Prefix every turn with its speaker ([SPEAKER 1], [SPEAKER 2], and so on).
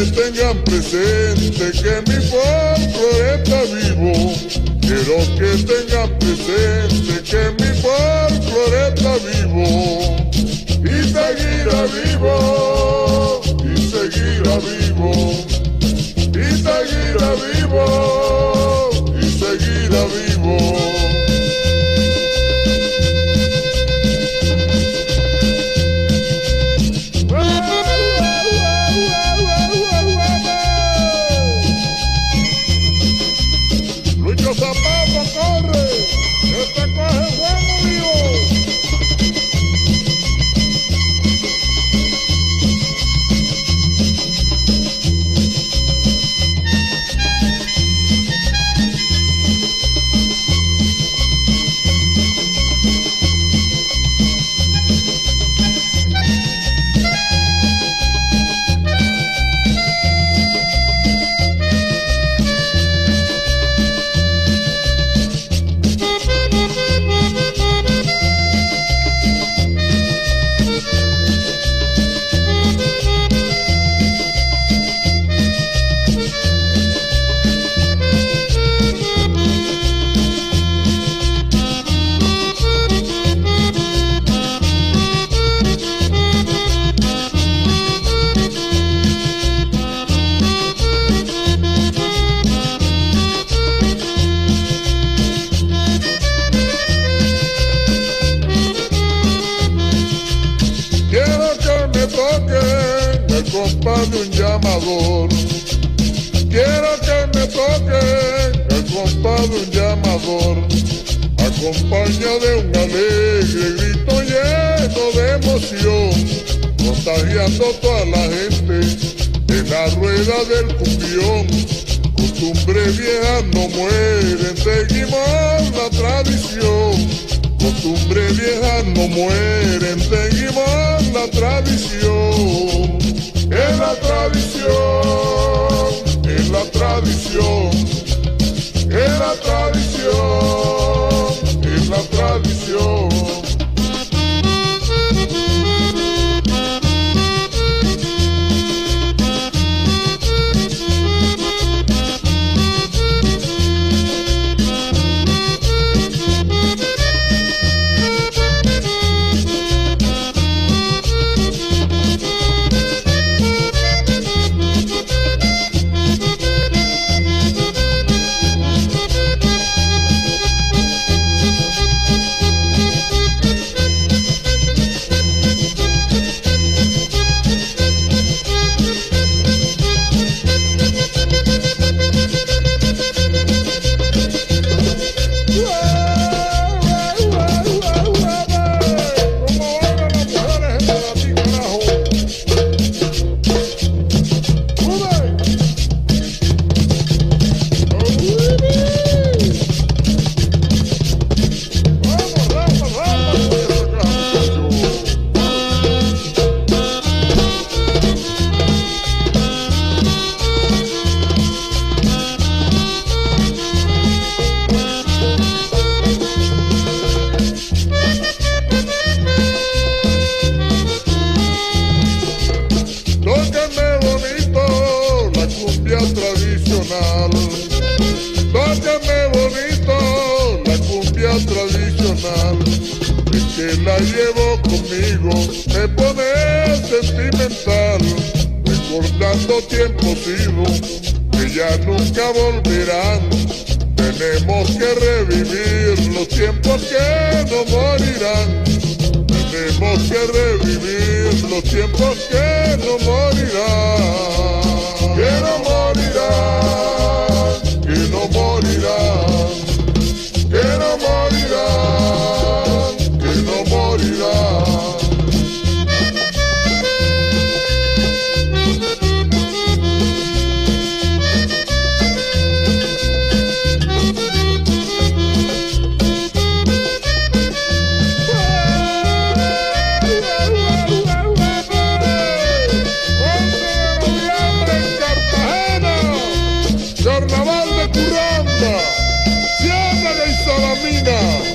[SPEAKER 1] tengan presente que mi folclore está vivo. Quiero que tengan presente que mi folclore está vivo. Y seguirá vivo, y seguirá vivo, y seguirá vivo, y seguirá vivo. Zapata, corre, que te coge buen lío. El compás de un llamador. Quiero que me toquen el compás de un llamador, acompañado de un alegre grito lleno de emoción, contagiando toda la gente en la rueda del cumbión. Costumbre vieja no mueren, seguimos la tradición. Costumbre vieja no mueren, seguimos la tradición. Es la tradición, es la tradición, es la tradición, es la tradición. Tócame bonito la cumbia tradicional, es que la llevo conmigo, me pone sentimental, recordando tiempos idos que ya nunca volverán. Tenemos que revivir los tiempos que no morirán. Tenemos que revivir los tiempos que no morirán. Que no morirán, que no morirán, que no morirán, que no morirán. Carnaval de Curramba, Sierra de Salamina.